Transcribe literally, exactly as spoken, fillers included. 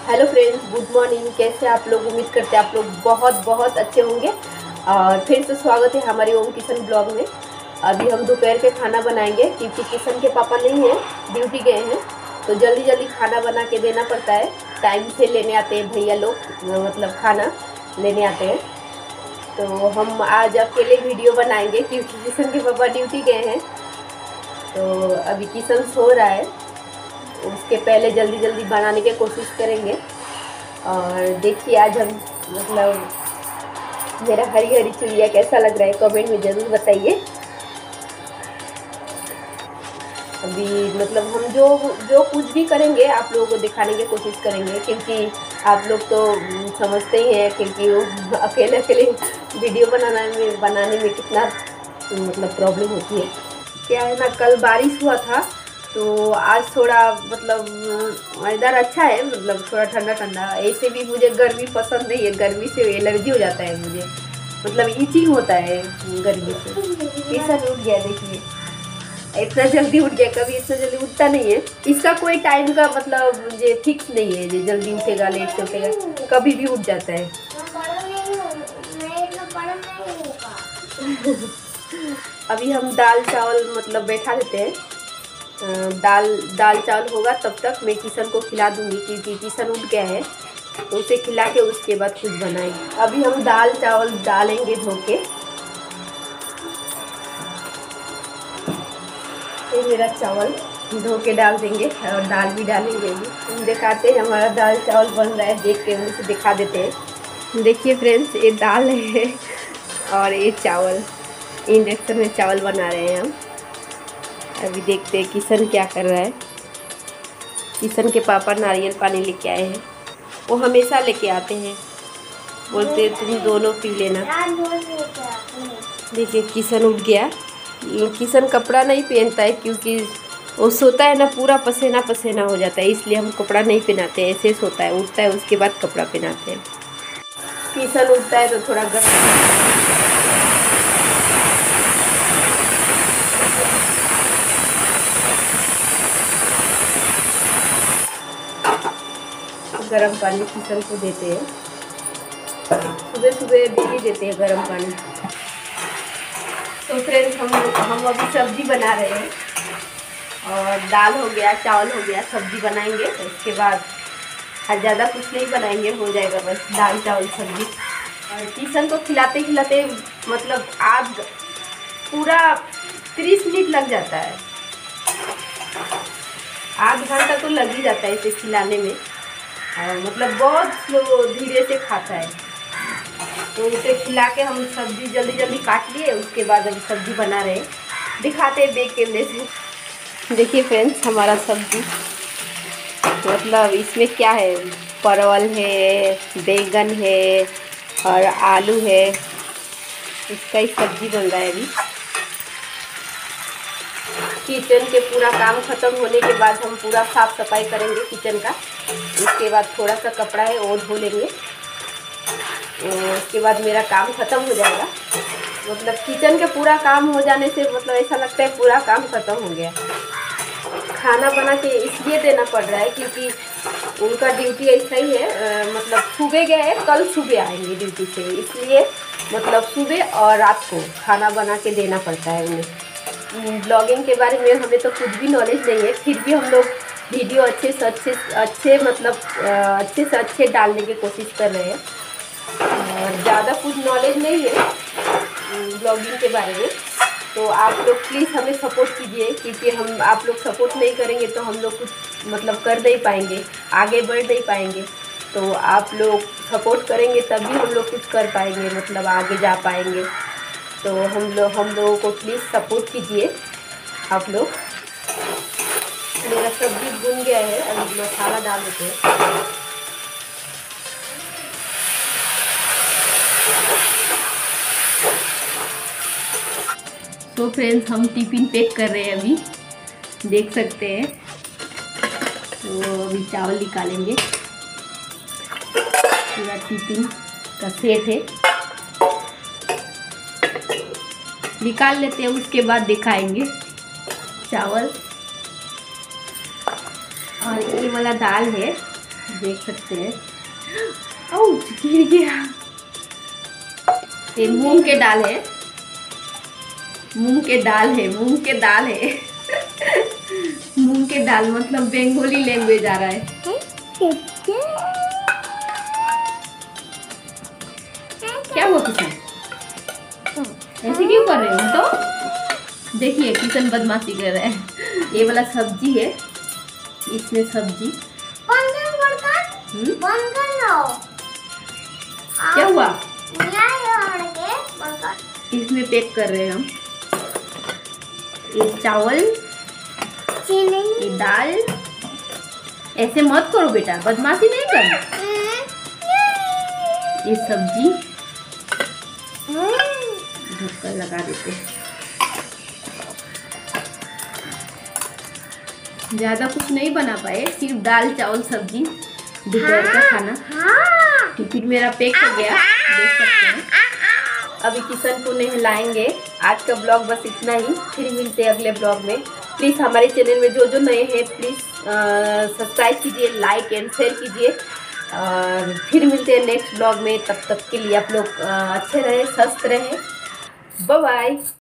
Hello friends, good morning. कैसे आप लोग? उम्मीद करते हैं आप लोग बहुत बहुत अच्छे होंगे। और फिर से स्वागत है हमारे ओम किचन ब्लॉग में। अभी हम दोपहर के खाना बनाएंगे क्योंकि किशन के पापा नहीं हैं, ड्यूटी गए हैं, तो जल्दी जल्दी खाना बना के देना पड़ता है। टाइम से लेने आते हैं भैया लोग, मतलब खाना लेने आते हैं। तो हम आज अकेले वीडियो बनाएंगे क्योंकि किशन के पापा ड्यूटी गए हैं। तो अभी किशन सो रहा है, उसके पहले जल्दी जल्दी बनाने की कोशिश करेंगे। और देखिए आज हम मतलब मेरा हरी हरी चुड़िया कैसा लग रहा है कमेंट में ज़रूर बताइए। अभी मतलब हम जो जो कुछ भी करेंगे आप लोगों को दिखाने की कोशिश करेंगे, क्योंकि आप लोग तो समझते ही हैं क्योंकि वो अकेले अकेले वीडियो बनाना में बनाने में कितना मतलब प्रॉब्लम होती है। क्या है ना, कल बारिश हुआ था तो आज थोड़ा मतलब वेदर अच्छा है, मतलब थोड़ा ठंडा ठंडा। ऐसे भी मुझे गर्मी पसंद नहीं है, गर्मी से एलर्जी हो जाता है मुझे, मतलब ईचिंग होता है गर्मी से। कैसा उठ गया देखिए, इतना जल्दी उठ गया, कभी इतना जल्दी उठता नहीं है। इसका कोई टाइम का मतलब मुझे फिक्स नहीं है, जल्दी उठेगा लेट से उठेगा, कभी भी उठ जाता है। अभी हम दाल चावल मतलब बैठा देते हैं। दाल दाल चावल होगा तब तक मैं किशन को खिला दूंगी क्योंकि किशन उठ गया है, तो उसे खिला के उसके बाद कुछ बनाएंगे। अभी हम दाल चावल डालेंगे धो के। ये मेरा चावल धो के डाल देंगे और दाल भी डालेंगे। अभी हम दिखाते हैं हमारा दाल चावल बन रहा है, देख के उसे दिखा देते हैं। देखिए फ्रेंड्स, ये दाल है और ये चावल, इंडक्शन में चावल बना रहे हैं हम। अभी देखते हैं किशन क्या कर रहा है। किशन के पापा नारियल पानी लेके आए हैं, वो हमेशा लेके आते हैं, बोलते हैं तुम दोनों पी लेना। देखिए किशन उठ गया। किशन कपड़ा नहीं पहनता है क्योंकि वो सोता है ना, पूरा पसीना पसीना हो जाता है, इसलिए हम कपड़ा नहीं पहनाते हैं। ऐसे सोता है, उठता है उसके बाद कपड़ा पहनाते हैं। किशन उठता है तो थोड़ा गर्म गरम पानी किशन को देते हैं, सुबह सुबह डेली देते हैं गरम पानी। तो फ्रेंड्स हम हम अभी सब्जी बना रहे हैं, और दाल हो गया, चावल हो गया, सब्जी बनाएंगे। इसके बाद आज ज़्यादा कुछ नहीं बनाएंगे, हो जाएगा बस दाल चावल सब्जी। और किशन को खिलाते खिलाते मतलब आध पूरा तीस मिनट लग जाता है, आध घंटा तो लग ही जाता है इसे खिलाने में। और मतलब बहुत स्लो धीरे से खाता है, तो उसे खिला के हम सब्जी जल्दी जल्दी काट लिए। उसके बाद हम सब्जी बना रहे हैं, दिखाते हैं बैक कैमरे से। देखिए फ्रेंड्स, हमारा सब्जी मतलब इसमें क्या है, परवल है, बैंगन है और आलू है, इसका ही सब्जी बन रहा है। अभी किचन के पूरा काम ख़त्म होने के बाद हम पूरा साफ़ सफाई करेंगे किचन का। उसके बाद थोड़ा सा कपड़ा है वो धो लेंगे, उसके बाद मेरा काम ख़त्म हो जाएगा। मतलब किचन के पूरा काम हो जाने से मतलब ऐसा लगता है पूरा काम ख़त्म हो गया। खाना बना के इसलिए देना पड़ रहा है क्योंकि उनका ड्यूटी ऐसा ही है, आ, मतलब सुबह गए हैं, कल सुबह आएंगे ड्यूटी से, इसलिए मतलब सुबह और रात को खाना बना के देना पड़ता है उन्हें। ब्लॉगिंग के बारे में हमें तो कुछ भी नॉलेज नहीं है, फिर भी हम लोग वीडियो अच्छे से अच्छे अच्छे मतलब अच्छे से अच्छे डालने की कोशिश कर रहे हैं। और ज़्यादा कुछ नॉलेज नहीं है ब्लॉगिंग के बारे में, तो आप लोग प्लीज़ हमें सपोर्ट कीजिए, क्योंकि हम आप लोग सपोर्ट नहीं करेंगे तो हम लोग कुछ मतलब कर नहीं पाएंगे, आगे बढ़ नहीं पाएंगे। तो आप लोग सपोर्ट करेंगे तभी हम लोग कुछ कर पाएंगे, मतलब आगे जा पाएंगे। तो हम लोग हम लोगों को प्लीज़ सपोर्ट कीजिए आप लोग। मेरा सब्जी भुन गया है, अभी मसाला डाल देते हैं। तो फ्रेंड्स हम टिफ़िन पैक कर रहे हैं, अभी देख सकते हैं। तो अभी चावल निकालेंगे, पूरा टिफ़िन का सेट है, निकाल लेते हैं, उसके बाद दिखाएंगे। चावल और ये वाला दाल है, देख सकते हैं। आउच, गिर गया। ये मूंग के दाल है, मूंग के दाल है, मूंग के दाल है। मूंग के दाल मतलब बंगाली लैंग्वेज आ रहा है। क्या हुआ किशन, ऐसे क्यों कर रहे हो? तो देखिए किशन बदमाशी कर रहा है। ये वाला सब्जी है, इसमें सब्जी क्या हुआ, इसमें पैक कर रहे हैं हम। ये चावल, ये दाल। ऐसे मत करो बेटा, बदमाशी नहीं कर। ये सब्जी ढक्कन लगा देते हैं। ज्यादा कुछ नहीं बना पाए, सिर्फ दाल चावल सब्जी दोपहर का खाना। टिफिन मेरा पैक हो गया, देख सकते हैं। अभी किशन को नहलाएंगे। आज का ब्लॉग बस इतना ही, फिर मिलते हैं अगले ब्लॉग में। प्लीज़ हमारे चैनल में जो जो नए हैं प्लीज़ सब्सक्राइब कीजिए, लाइक एंड शेयर कीजिए। और फिर मिलते हैं नेक्स्ट ब्लॉग में। तब तक के लिए आप लोग अच्छे रहे, स्वस्थ रहे। Bye bye.